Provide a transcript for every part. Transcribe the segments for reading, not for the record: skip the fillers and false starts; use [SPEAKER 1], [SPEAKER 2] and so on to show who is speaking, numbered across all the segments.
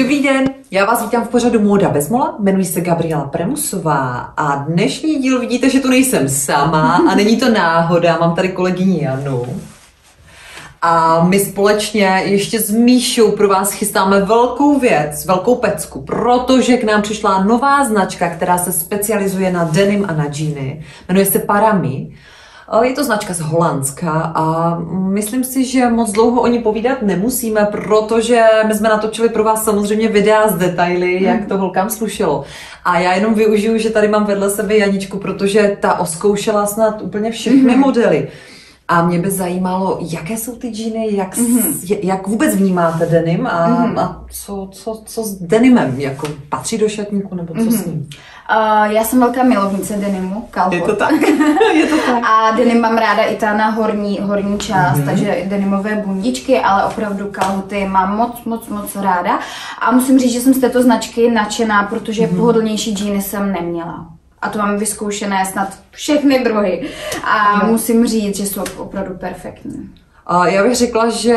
[SPEAKER 1] Dobrý den, já vás vítám v pořadu Móda bez mola, jmenuji se Gabriela Premusová a dnešní díl vidíte, že tu nejsem sama a není to náhoda, mám tady kolegyni Janu. A my společně ještě s Míšou pro vás chystáme velkou věc, velkou pecku, protože k nám přišla nová značka, která se specializuje na denim a na džíny. Jmenuje se Parami. Je to značka z Holandska a myslím si, že moc dlouho o ní povídat nemusíme, protože my jsme natočili pro vás samozřejmě videa z detaily, jak to holkám slušelo. A já jenom využiju, že tady mám vedle sebe Janičku, protože ta oskoušela snad úplně všechny modely. A mě by zajímalo, jaké jsou ty džíny, jak vůbec vnímáte denim a co s denimem, jako patří do šatníku nebo co s ním?
[SPEAKER 2] Já jsem velká milovnice denimu, kalhot.
[SPEAKER 1] Je to tak? Je to tak.
[SPEAKER 2] A denim mám ráda i ta na horní část, takže denimové bundičky, ale opravdu kalhoty mám moc ráda. A musím říct, že jsem z této značky nadšená, protože pohodlnější džíny jsem neměla. A to mám vyzkoušené snad všechny druhy. A musím říct, že jsou opravdu perfektní.
[SPEAKER 1] Já bych řekla, že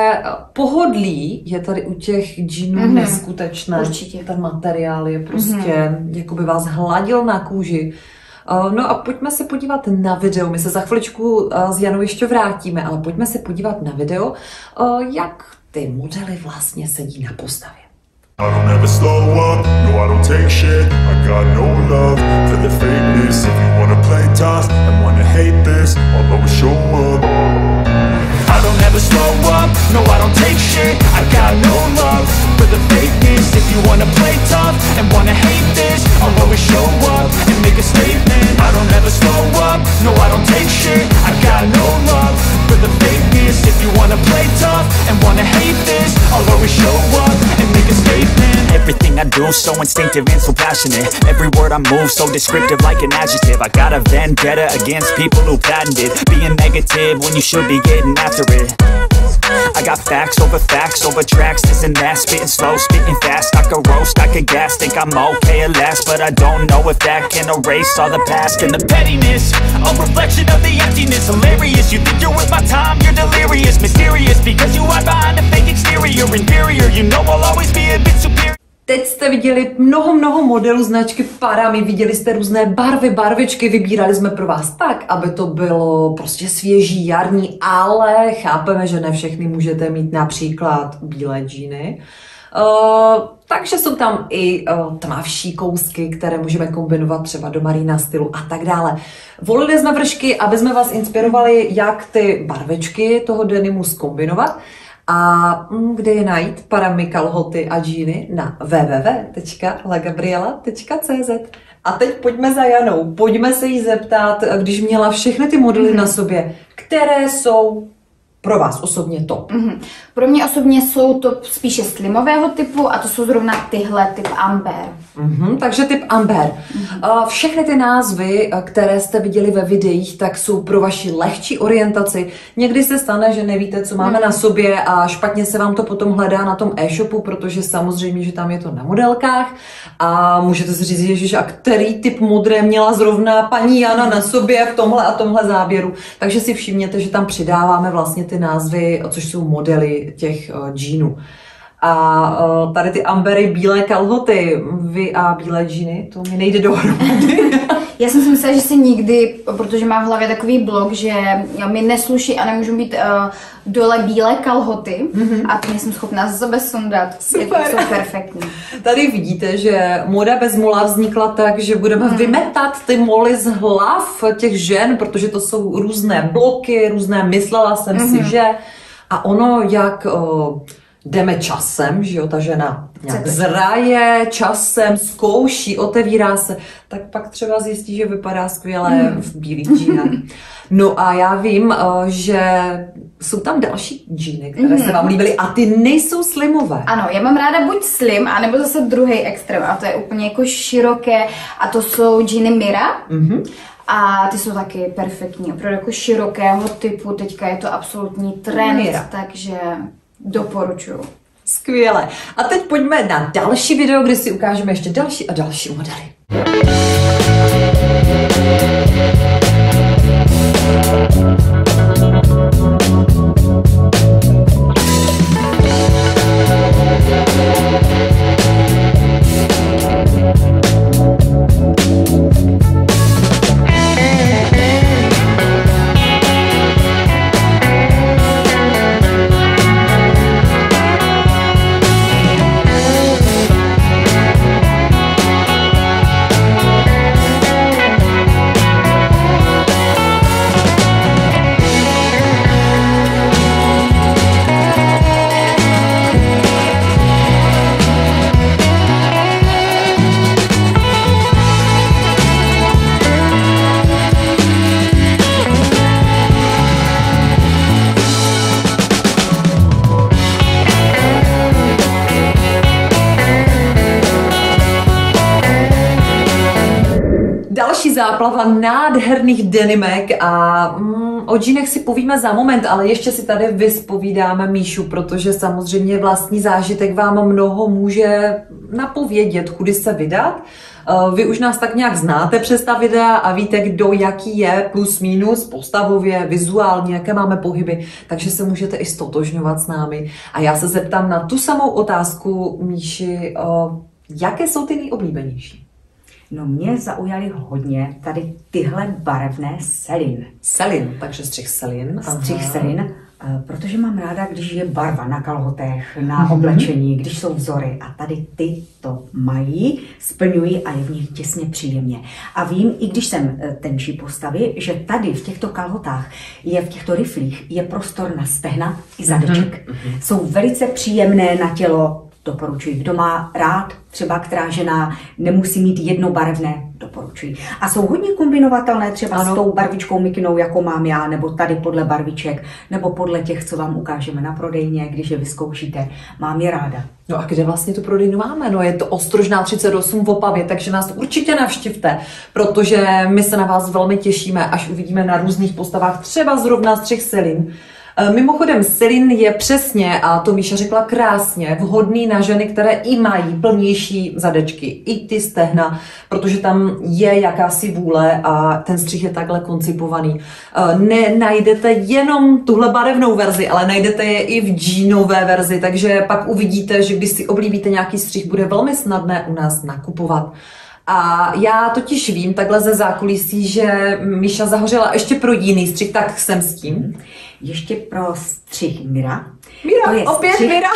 [SPEAKER 1] pohodlí je tady u těch džínů neskutečné.
[SPEAKER 2] Určitě.
[SPEAKER 1] Ten materiál je prostě, jako by vás hladil na kůži. No a pojďme se podívat na video. My se za chviličku s Janou ještě vrátíme, ale pojďme se podívat na video, jak ty modely vlastně sedí na postavě.
[SPEAKER 3] I don't ever slow up, no I don't take shit. I got no love for the fakeness. If you wanna play tough and wanna hate this, I'll always show up. I don't ever slow up, no I don't take shit. I got no love for the fakeness. If you wanna play tough and wanna hate this, I'll always show up and make a statement. I don't ever slow up, no I don't take shit. I got no love for the fakeness. If you wanna play tough and wanna hate this, I'll always show up and make a statement.
[SPEAKER 4] Everything I do so instinctive and so passionate. Every word I move so descriptive like an adjective. I got a vendetta against people who patented being negative when you should be getting after it. I got facts over tracks, this and that. Spitting slow, spitting fast, I could roast, I could gas. Think I'm okay at last, but I don't know if that can erase all the past. And the pettiness, a reflection of the emptiness. Hilarious, you think you're worth my time, you're delirious. Mysterious, because you hide behind a fake exterior. Inferior, you know I'll always be a bit superior.
[SPEAKER 1] Teď jste viděli mnoho modelů značky Parami, viděli jste různé barvy, barvičky, vybírali jsme pro vás tak, aby to bylo prostě svěží, jarní, ale chápeme, že ne všechny můžete mít například bílé džíny. Takže jsou tam i tmavší kousky, které můžeme kombinovat třeba do marina stylu a tak dále. Volili jsme vršky, aby jsme vás inspirovali, jak ty barvičky toho denimu zkombinovat. A kde je najít Parami kalhoty a džíny? Na www.lagabriela.cz. A teď pojďme za Janou, pojďme se jí zeptat, když měla všechny ty modely na sobě, které jsou pro vás osobně top.
[SPEAKER 2] Pro mě osobně jsou to spíše slimového typu a to jsou zrovna tyhle typ Amber.
[SPEAKER 1] Takže typ Amber. Všechny ty názvy, které jste viděli ve videích, tak jsou pro vaši lehčí orientaci. Někdy se stane, že nevíte, co máme na sobě a špatně se vám to potom hledá na tom e-shopu, protože samozřejmě, že tam je to na modelkách a můžete si říct, ježiš, a který typ modré měla zrovna paní Jana na sobě v tomhle a tomhle záběru. Takže si všimněte, že tam přidáváme vlastně ty názvy, což jsou modely těch džínů. A tady ty ambery, bílé kalhoty, vy a bílé džíny, to mi nejde dohromady.
[SPEAKER 2] Já jsem si myslela, že si nikdy, protože mám v hlavě takový blok, že mi nesluší a nemůžu mít dole bílé kalhoty a to nejsem schopná z sebe sundat.
[SPEAKER 1] Super.
[SPEAKER 2] Jsou perfektní.
[SPEAKER 1] Tady vidíte, že Móda bez mola vznikla tak, že budeme vymetat ty moly z hlav těch žen, protože to jsou různé bloky, různé, myslela jsem si, že a ono jak jdeme časem, že jo, ta žena nějak zraje časem, zkouší, otevírá se, tak pak třeba zjistí, že vypadá skvěle v bílých džínách. No a já vím, že jsou tam další džíny, které se vám líbily a ty nejsou slimové.
[SPEAKER 2] Ano, já mám ráda buď slim, anebo zase druhý extrém a to je úplně jako široké a to jsou džíny Mira. A ty jsou taky perfektní, opravdu jako širokého typu, teďka je to absolutní trend, takže doporučuju.
[SPEAKER 1] Skvěle. A teď pojďme na další video, kde si ukážeme ještě další a další modely. záplava nádherných denimek a o džínech si povíme za moment, ale ještě si tady vyspovídáme Míšu, protože samozřejmě vlastní zážitek vám mnoho může napovědět, kudy se vydat. Vy už nás tak nějak znáte přes ta videa a víte, kdo jaký je, plus minus, postavově, vizuálně, jaké máme pohyby, takže se můžete i stotožňovat s námi. A já se zeptám na tu samou otázku, Míši, jaké jsou ty nejoblíbenější?
[SPEAKER 5] No mě zaujaly hodně tady tyhle barevné selin.
[SPEAKER 1] Selin, takže střih selin.
[SPEAKER 5] Střih selin, protože mám ráda, když je barva na kalhotech, na oblečení, když jsou vzory a tady ty to mají, splňují a je v nich těsně příjemně. A vím, i když jsem tenčí postavy, že tady v těchto kalhotách je v těchto riflích je prostor na stehna i zadeček. Jsou velice příjemné na tělo, doporučuji. Kdo má rád, třeba která žena nemusí mít jednobarevné, doporučuji. A jsou hodně kombinovatelné třeba s tou barvičkou mikinou, jako mám já, nebo tady podle barviček, nebo podle těch, co vám ukážeme na prodejně, když je vyzkoušíte. Mám je ráda.
[SPEAKER 1] No a kde vlastně tu prodejnu máme? No je to Ostrožná 38 v Opavě, takže nás určitě navštivte, protože my se na vás velmi těšíme, až uvidíme na různých postavách, třeba zrovna střih selin. Mimochodem, selin je přesně, a to Míša řekla krásně, vhodný na ženy, které i mají plnější zadečky, i ty stehna, protože tam je jakási vůle a ten střih je takhle koncipovaný. Nenajdete jenom tuhle barevnou verzi, ale najdete je i v džínové verzi, takže pak uvidíte, že když si oblíbíte nějaký střih, bude velmi snadné u nás nakupovat. A já totiž vím takhle ze zákulisí, že Míša zahořela ještě pro jiný střih, tak jsem s tím.
[SPEAKER 5] Ještě pro střih Mira.
[SPEAKER 1] To je opět střih, Mira.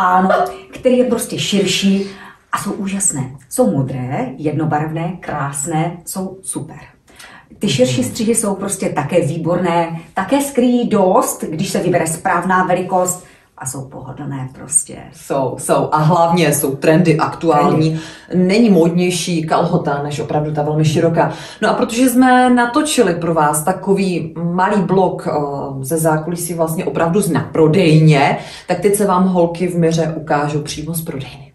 [SPEAKER 5] Který je prostě širší a jsou úžasné. Jsou modré, jednobarevné, krásné, jsou super. Ty širší střihy jsou prostě také výborné, také skryjí dost, když se vybere správná velikost. A jsou pohodlné prostě.
[SPEAKER 1] Jsou. A hlavně jsou trendy aktuální. Není módnější kalhota, než opravdu ta velmi široká. No a protože jsme natočili pro vás takový malý blok ze zákulisí vlastně opravdu na prodejně, tak teď se vám holky v Miře ukážou přímo z prodejny.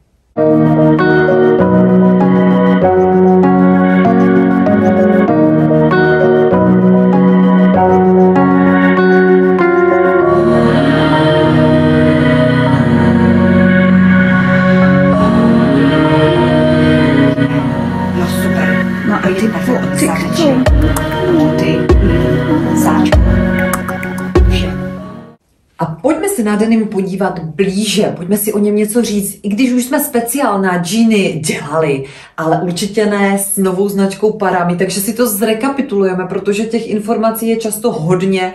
[SPEAKER 1] A pojďme se na denim podívat blíže, pojďme si o něm něco říct, i když už jsme speciál na džíny dělali, ale určitě ne s novou značkou Parami, takže si to zrekapitulujeme, protože těch informací je často hodně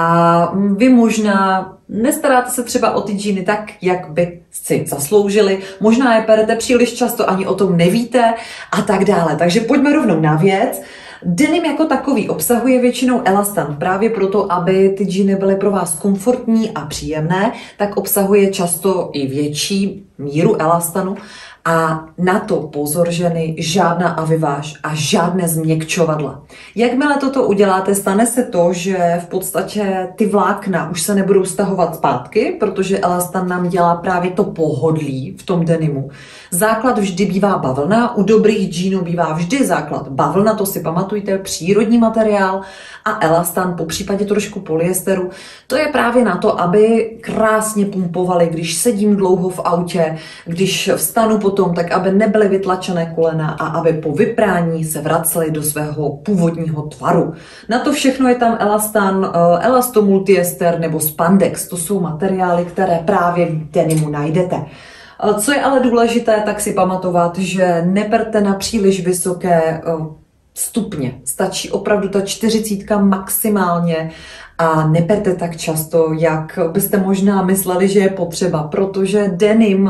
[SPEAKER 1] a vy možná nestaráte se třeba o ty džíny tak, jak by si zasloužili, možná je perete příliš často, ani o tom nevíte a tak dále. Takže pojďme rovnou na věc. Denim jako takový obsahuje většinou elastan, právě proto, aby ty džíny byly pro vás komfortní a příjemné, tak obsahuje často i větší míru elastanu. A na to pozor ženy, žádná aviváž a žádné změkčovadla. Jakmile toto uděláte, stane se to, že v podstatě ty vlákna už se nebudou stahovat zpátky, protože elastan nám dělá právě to pohodlí v tom denimu. Základ vždy bývá bavlna, u dobrých džínů bývá vždy základ bavlna, to si pamatujte, přírodní materiál a elastan, po případě trošku polyesteru. To je právě na to, aby krásně pumpovali, když sedím dlouho v autě, když vstanu potom, tak aby nebyly vytlačené kolena a aby po vyprání se vracely do svého původního tvaru. Na to všechno je tam elastan, elastomultiester nebo spandex. To jsou materiály, které právě v denimu najdete. Co je ale důležité, tak si pamatovat, že neperte na příliš vysoké stupně. Stačí opravdu ta 40 maximálně a neperte tak často, jak byste možná mysleli, že je potřeba, protože denim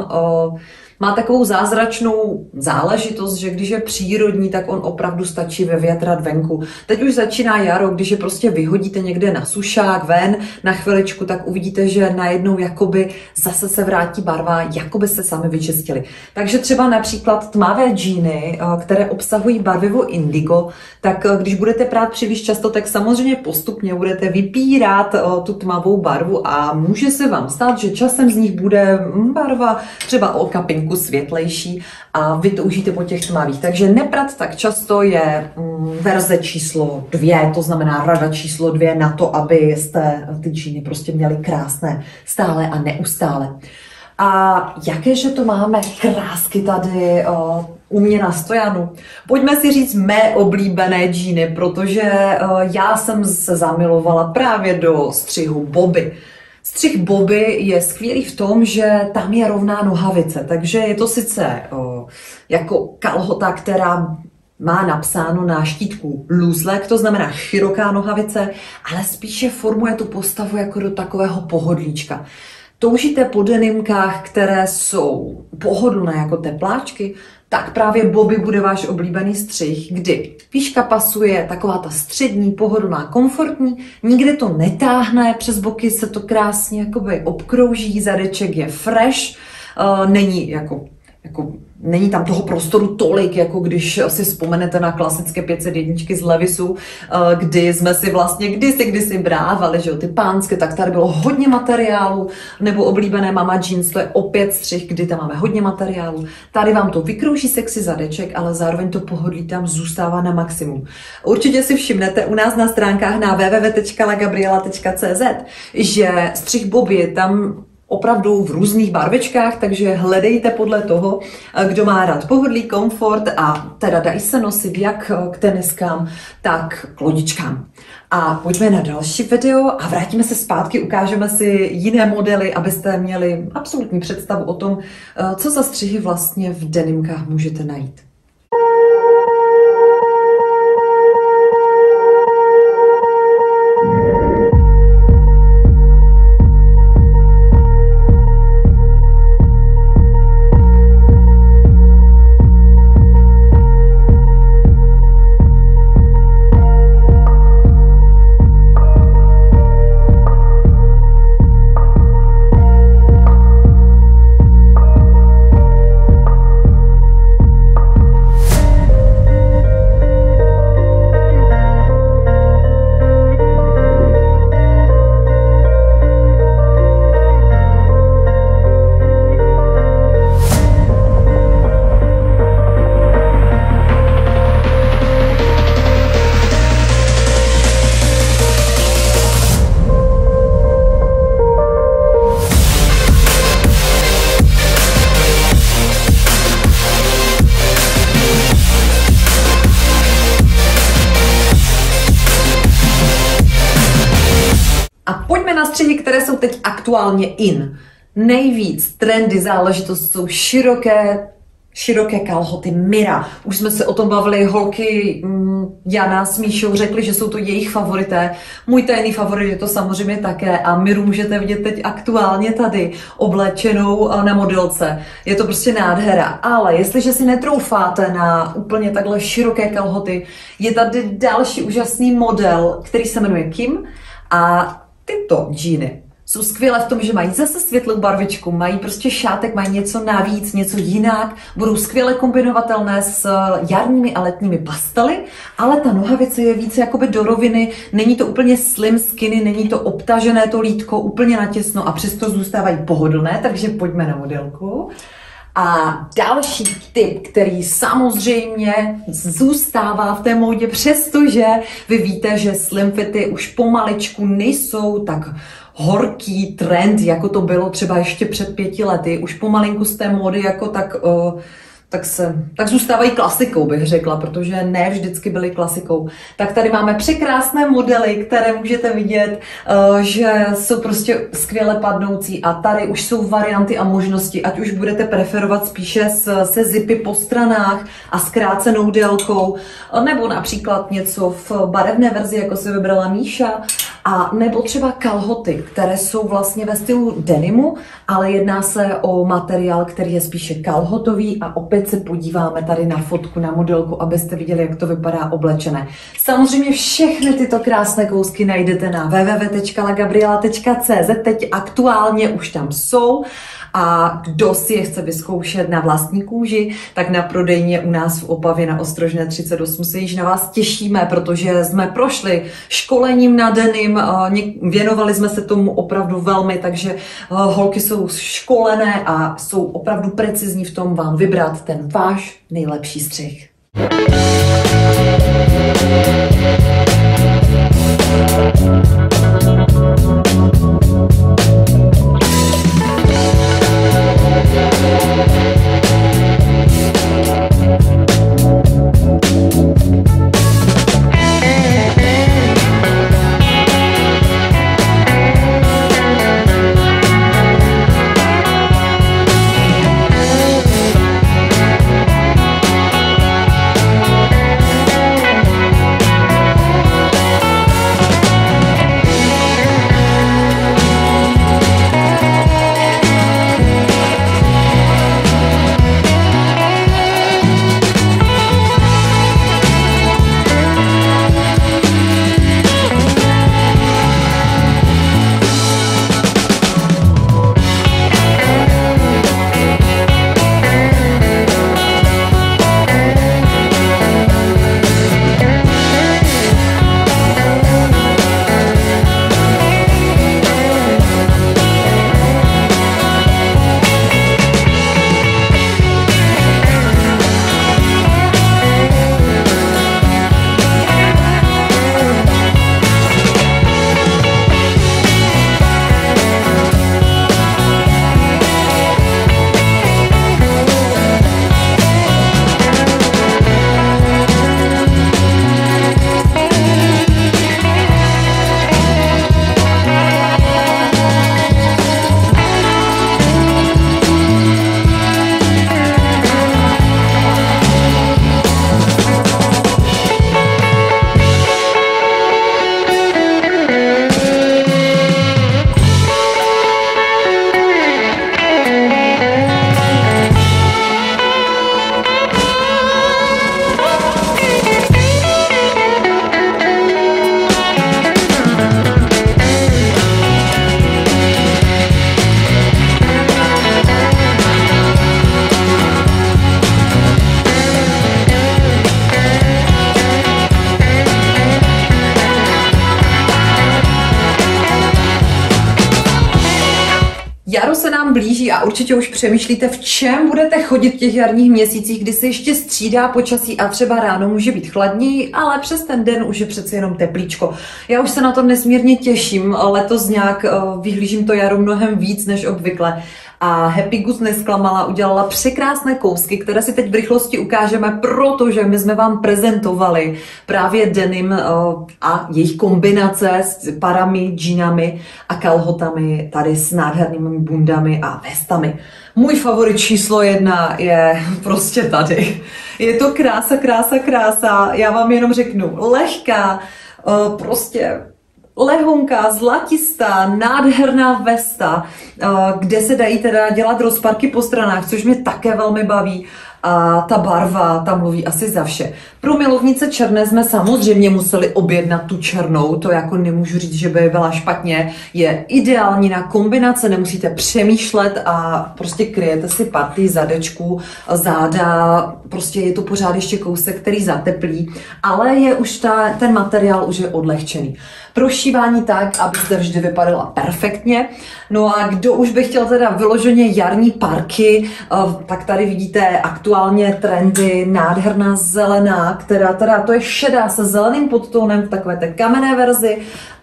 [SPEAKER 1] má takovou zázračnou záležitost, že když je přírodní, tak on opravdu stačí vyvětrat venku. Teď už začíná jaro, když je prostě vyhodíte někde na sušák ven na chviličku, tak uvidíte, že najednou jakoby zase se vrátí barva, jakoby se sami vyčistili. Takže třeba například tmavé džíny, které obsahují barvivo indigo, tak když budete prát příliš často, tak samozřejmě postupně budete vypírat tu tmavou barvu a může se vám stát, že časem z nich bude barva třeba okapinka denimku světlejší a vy toužíte po těch tmavých. Takže neprat tak často je verze číslo 2, to znamená rada číslo 2 na to, abyste ty džíny prostě měli krásné stále a neustále. A jakéže to máme krásky tady u mě na stojanu. Pojďme si říct mé oblíbené džíny, protože já jsem se zamilovala právě do střihu Bobby. Střih Bobby je skvělý v tom, že tam je rovná nohavice, takže je to sice jako kalhota, která má napsáno na štítku loose leg, to znamená široká nohavice, ale spíše formuje tu postavu jako do takového pohodlíčka. Toužíte po denimkách, které jsou pohodlné jako tepláčky, tak právě Bobby bude váš oblíbený střih, kdy výška pasuje taková ta střední, pohodlná, komfortní, nikde to netáhne, přes boky se to krásně jakoby obkrouží, zadeček je fresh, není tam toho prostoru tolik, jako když si vzpomenete na klasické 501 z Levisu, kdy jsme si vlastně kdysi brávali, že jo, ty pánské, tak tady bylo hodně materiálu, nebo oblíbené Mama Jeans, to je opět střih, kdy tam máme hodně materiálu. Tady vám to vykrouží sexy zadeček, ale zároveň to pohodlí tam zůstává na maximum. Určitě si všimnete u nás na stránkách na www.lagabriela.cz, že střih Bobby je tam opravdu v různých barvičkách, takže hledejte podle toho, kdo má rád pohodlí, komfort a teda dají se nosit jak k teniskám, tak k lodičkám. A pojďme na další video a vrátíme se zpátky, ukážeme si jiné modely, abyste měli absolutní představu o tom, co za střihy vlastně v denimkách můžete najít. Střihy, které jsou teď aktuálně in. Nejvíc trendy záležitost jsou široké kalhoty Mira. Už jsme se o tom bavili, holky Jana s Míšou řekli, že jsou to jejich favorité. Můj tajný favorit je to samozřejmě také a Miru můžete vidět teď aktuálně tady oblečenou na modelce. Je to prostě nádhera, ale jestliže si netroufáte na úplně takhle široké kalhoty, je tady další úžasný model, který se jmenuje Kim a tyto džíny jsou skvělé v tom, že mají zase světlou barvičku, mají prostě šátek, mají něco navíc, něco jinak, budou skvěle kombinovatelné s jarními a letními pastely, ale ta nohavice je více jakoby do roviny, není to úplně slim skinny, není to obtažené to lítko úplně natěsno a přesto zůstávají pohodlné, takže pojďme na modelku. A další tip, který samozřejmě zůstává v té módě, přestože vy víte, že slim fity už pomaličku nejsou tak horký trend, jako to bylo třeba ještě před 5 lety. Už pomalinku z té módy jako tak zůstávají klasikou, bych řekla, protože ne vždycky byly klasikou. Tak tady máme překrásné modely, které můžete vidět, že jsou prostě skvěle padnoucí a tady už jsou varianty a možnosti, ať už budete preferovat spíše se zipy po stranách a zkrácenou délkou, nebo například něco v barevné verzi, jako si vybrala Míša, a nebo třeba kalhoty, které jsou vlastně ve stylu denimu, ale jedná se o materiál, který je spíše kalhotový a opět se podíváme tady na fotku, na modelku, abyste viděli, jak to vypadá oblečené. Samozřejmě všechny tyto krásné kousky najdete na www.lagabriela.cz, teď aktuálně už tam jsou A kdo si je chce vyzkoušet na vlastní kůži, tak na prodejně u nás v Opavě na Ostrožné 38 se již na vás těšíme, protože jsme prošli školením na denim, věnovali jsme se tomu opravdu velmi, takže holky jsou školené a jsou opravdu precizní v tom vám vybrat ten váš nejlepší střih. Jaro se nám blíží a určitě už přemýšlíte, v čem budete chodit v těch jarních měsících, kdy se ještě střídá počasí a třeba ráno může být chladněji, ale přes ten den už je přece jenom teplíčko. Já už se na to nesmírně těším, letos nějak vyhlížím to jaro mnohem víc než obvykle. A Happy Goose nesklamala, udělala překrásné kousky, které si teď v rychlosti ukážeme, protože my jsme vám prezentovali právě denim a jejich kombinace s parami, džínami a kalhotami, tady s nádhernými bundami a vestami. Můj favorit číslo 1 je prostě tady. Je to krása, krása, krása. Já vám jenom řeknu, lehká, prostě lehonká, zlatistá, nádherná vesta, kde se dají teda dělat rozparky po stranách, což mě také velmi baví. A ta barva tam mluví asi za vše. Pro milovnice černé jsme samozřejmě museli objednat tu černou, to jako nemůžu říct, že by byla špatně. Je ideální na kombinace, nemusíte přemýšlet a prostě kryjete si partii zadečku, záda, prostě je to pořád ještě kousek, který zateplí, ale je už ten materiál už je odlehčený. Prošívání tak, aby zde vždy vypadala perfektně. No a kdo už by chtěl teda vyloženě jarní parky, tak tady vidíte aktuálně trendy, nádherná zelená, která teda to je šedá se zeleným podtónem v takové té kamenné verzi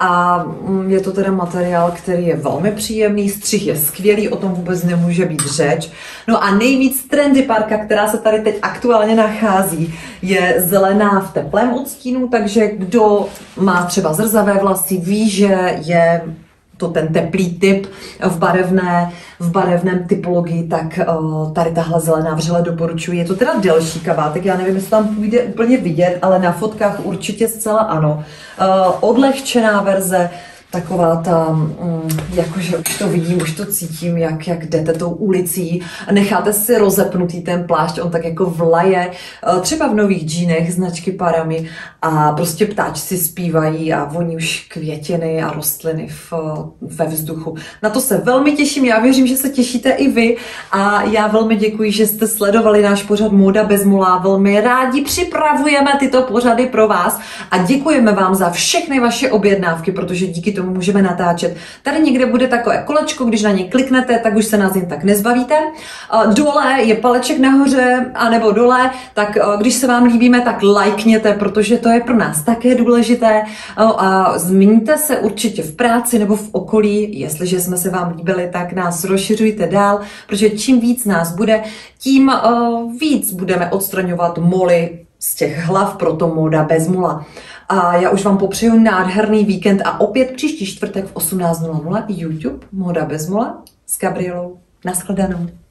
[SPEAKER 1] a je to teda materiál, který je velmi příjemný, střih je skvělý, o tom vůbec nemůže být řeč. No a nejvíc trendy parka, která se tady teď aktuálně nachází, je zelená v teplém odstínu, takže kdo má třeba zrzavé vlasy, ví, že je to ten teplý typ v barevném typologii, tak tady tahle zelená vřele doporučuji. Je to teda delší kabátek, já nevím, jestli tam půjde úplně vidět, ale na fotkách určitě zcela ano. Odlehčená verze, taková ta, jakože už to vidím, už to cítím, jak jdete tou ulicí a necháte si rozepnutý ten plášť, on tak jako vlaje, třeba v nových džínech značky Parami a prostě ptáčci zpívají a voní už květiny a rostliny ve vzduchu. Na to se velmi těším, já věřím, že se těšíte i vy a já velmi děkuji, že jste sledovali náš pořad Móda bez mola, velmi rádi připravujeme tyto pořady pro vás a děkujeme vám za všechny vaše objednávky, protože díky tomu můžeme natáčet. Tady někde bude takové kolečko, když na ně kliknete, tak už se nás jen tak nezbavíte. Dole je paleček nahoře, anebo dole, tak když se vám líbíme, tak lajkněte, protože to je pro nás také důležité. A změníte se určitě v práci nebo v okolí, jestliže jsme se vám líbili, tak nás rozšiřujte dál, protože čím víc nás bude, tím víc budeme odstraňovat moly z těch hlav, proto Móda bez mola. A já už vám popřeju nádherný víkend a opět příští čtvrtek v 18:00 YouTube Móda bez mola s Gabrielou. Naschledanou.